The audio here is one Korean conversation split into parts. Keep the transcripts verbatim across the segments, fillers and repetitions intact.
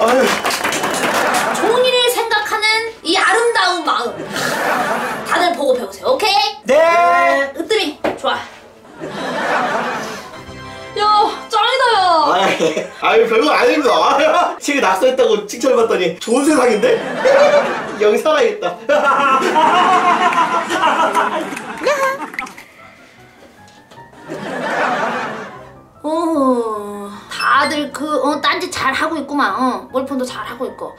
아유. 종이를 생각하는 이 아름다운 마음. 다들 보고 배우세요. 오케이? 네. 으뜸이 좋아. 야, 짱이다, 야. 아이, 아이 별거 아닙니다. 책에 낙서했다고 칭찬받더니 좋은 세상인데? 여기 살아야겠다. 어, 다들 그, 어, 딴짓 잘 하고 있구만. 어, 몰폰도 잘 하고 있고.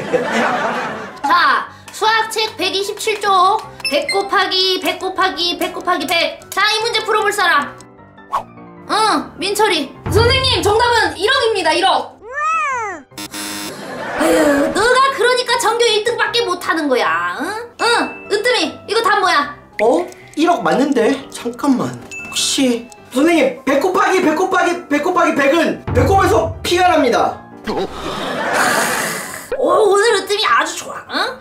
자, 수학책 백이십칠 쪽. 백 곱하기 백 곱하기 백 곱하기 백. 자, 이 문제 풀어볼 사람. 응, 민철이. 선생님, 정답은 일억입니다, 일억. 아유, 너가 그러니까 전교 일 등밖에 못하는 거야. 응? 응, 으뜸이. 이거 답 뭐야? 어? 일억 맞는데? 잠깐만. 혹시 선생님 백 곱하기 백 곱하기 백 곱하기 백은 배꼽에서 피가 납니다. 오, 오늘 으뜸이 아주 좋아. 응?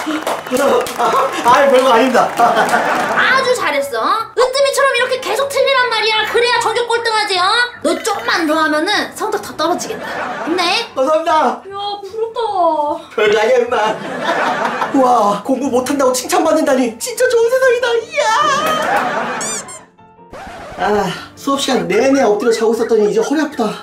아, 별거 아닙니다. 아주 잘했어. 어? 으뜸이처럼 이렇게 계속 틀리란 말이야. 그래야 전교 꼴등하지. 어? 너 좀만 더 하면은 성적 더 떨어지겠다. 힘내. 감사합니다. 야, 부럽다. 별거 아니야 임마. 와, 공부 못한다고 칭찬받는다니 진짜 좋은 세상이다. 이야. 아, 수업시간 내내 엎드려 자고 있었더니 이제 허리 아프다.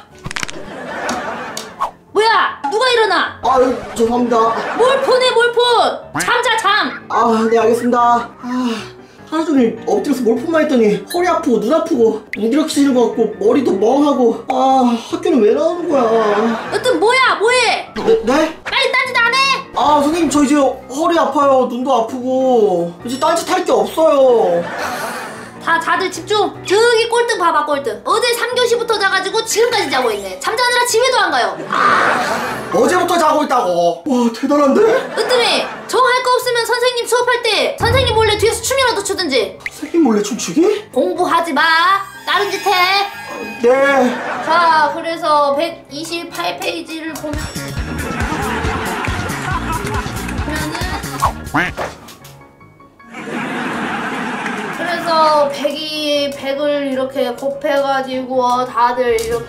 뭐야? 누가 일어나? 아유, 죄송합니다. 몰폰해 몰폰. 잠자 잠. 아, 네 알겠습니다. 아, 하루 종일 엎드려서 몰폰만 했더니 허리 아프고 눈 아프고 무기력해지는 것 같고 머리도 멍하고. 아, 학교는 왜 나오는 거야? 으뜸 뭐야? 뭐해? 네? 네? 빨리 딴짓 안 해? 아, 선생님 저 이제 허리 아파요. 눈도 아프고 이제 딴짓 할 게 없어요. 다 다들 집중. 저기 꼴등 봐봐 꼴등. 어제 삼 교시부터 자가지고 지금까지 자고 있네. 잠자느라 집에도 안 가요. 아, 어제부터 자고 있다고. 와, 대단한데? 으뜸이 저 할 거 없으면 선생님 수업할 때 선생님 몰래 뒤에서 춤이라도 추든지. 선생님 몰래 춤추기? 공부하지 마. 다른 짓 해. 네. 자, 그래서 백이십팔 페이지를 보면 보면은 그래서 백이 백을 이렇게 곱해가지고 다들 이렇게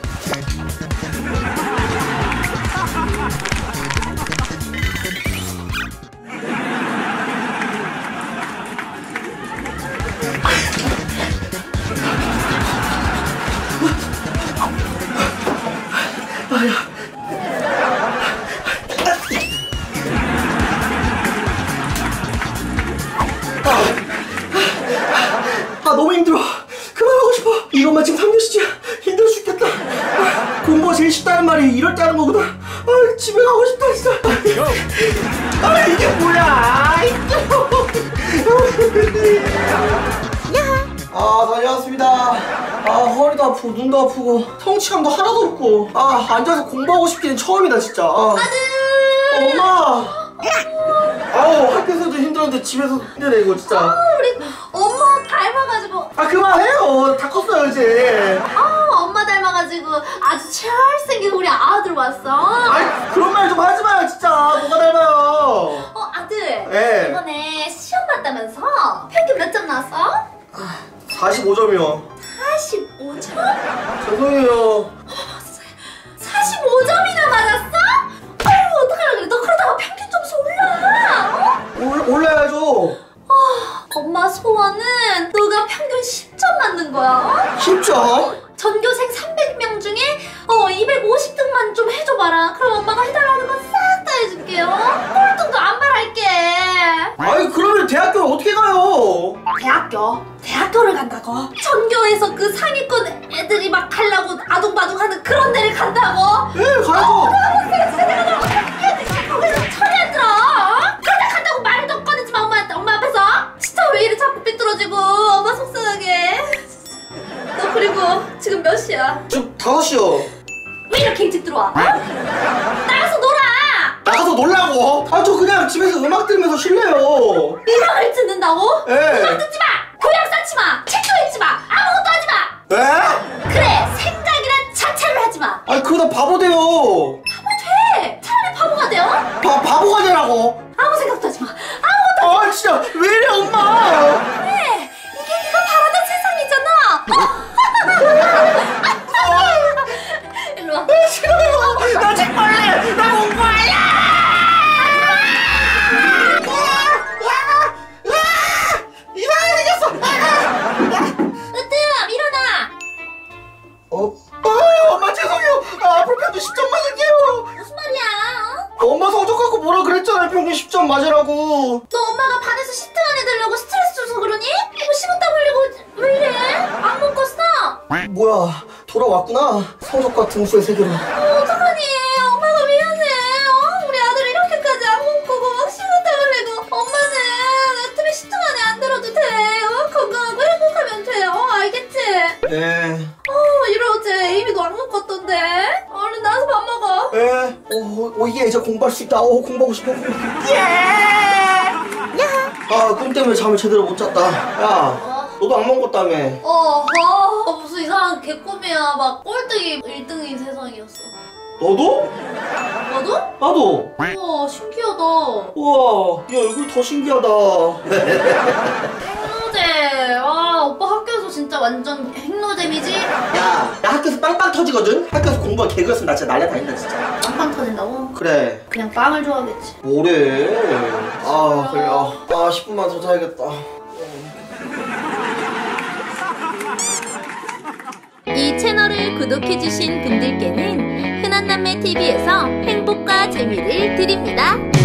아, 너무 힘들어. 그만하고 싶어. 이것만 지금 삼 교시지야. 힘들어 죽겠다. 아, 공부가 제일 쉽다는 말이 이럴 때 하는 거구나. 아, 집에 가고 싶다 진짜. 아, 이게 뭐야. 아, 다녀왔습니다. 아, 허리도 아프고 눈도 아프고 성취감도 하나도 없고. 아, 앉아서 공부하고 싶기는 처음이다 진짜. 아. 아들. 엄마. 아우, 학교에서도 힘들었는데 집에서 힘드네 이거 진짜. 우리 엄마 닮아가지고. 아, 그만해요. 다 컸어요 이제. 아, 엄마 닮아가지고 아주 잘생긴 우리 아들 왔어. 아이, 그런 말 좀 하지 마요 진짜. 뭐가 닮아요. 어, 아들. 네. 이번에 시험 봤다면서 평균 몇 점 나왔어? 사십오 점이요. 사십오 점? 죄송해요. 사십오 점이나 맞았어? 아유, 어떡하려 그래. 너 그러다가 평균 점수 올라. 어? 올, 올라야죠. 아, 엄마 소원은 너가 평균 십 점 맞는 거야. 십 점? 전교생 삼백 명 중에 어 이백오십 등만 좀 해줘봐라. 그럼 엄마가 해달라는 건 싹 다 해줄게요. 꼴등도 안 바랄게. 아니, 그러면 대학교를 어떻게 가요? 대학교? 대학교를 간다고? 전교에서 그 상위권 애들이 막 가려고 아둥바둥하는 그런 데를 간다고? 네, 가야죠. 거기서 철이 안 들어. 그러다 간다고 말도 꺼내지 마. 엄마한테. 엄마 앞에서. 진짜 왜 이래 자꾸 삐뚤어지고. 엄마 속상하게. 너 그리고 지금 몇 시야? 지금 다섯 시요. 왜 이렇게 일찍 들어와? 어? 나가서 놀아. 나가서 놀라고? 아, 저 그냥 집에서 음악 들으면서 쉴래요. 음악을 듣는다고? 네. 음악 듣지 마. 교양 쌓지 마. 책도 읽지 마. 아무것도 하지 마. 네? 그래, 생각이란 자체를 하지 마. 아니, 그러다 바보 돼요. 바보 돼. 차라리 바보가 돼요. 바, 바보가 되라고. 아무 생각도 하지 마. 아무것도 아, 진짜 왜 이래 엄마. 그래. 이게 네가 바라던 세상이잖아. 일로 와. 싫어요. 나 책 빨래. 나 공부 맞으라고. 너 엄마가 반에서 시트 안에 들려고 스트레스 줘서 그러니? 뭐 식은땀 흘리고 왜 이래? 악몽 꿨어? 뭐야, 돌아왔구나. 성적과 등수의 세계로. 어, 어떡하니? 엄마가 미안해. 어? 우리 아들 이렇게까지 악몽 꾸고 막 식은땀 흘리고. 엄마는 어차피 시트 안에 안 들어도 돼. 어? 건강하고 행복하면 돼. 어, 알겠지? 네. 어, 이러지. 에이미도 악몽 꿨던데. 얼른 나와서 밥 먹어. 네. 오, 오, 예, 이제 공부할 수 있다. 오, 공부하고 싶어. 예! 아, 꿈 때문에 잠을 제대로 못 잤다. 야, 어? 너도 악몽 꿨다며. 어, 어, 무슨 이상한 개꿈이야. 막 꼴등이 일 등인 세상이었어. 너도? 너도? 나도. 우와, 신기하다. 우와, 네 얼굴 더 신기하다. 핵노제. 와, 오빠 학교에서 진짜 완전 핵노잼이지? 야, 나 학교에서 빵빵 터지거든? 학교에서 공부가 개그였으면 나 진짜 날려다닌다, 진짜. 빵빵 터진다고? 그래. 그냥 빵을 좋아하겠지. 뭐래? 아, 그래. 아, 아 십 분만 더 자야겠다. 이 채널을 구독해주신 분들께는 흔한남매티비에서 행복과 재미를 드립니다.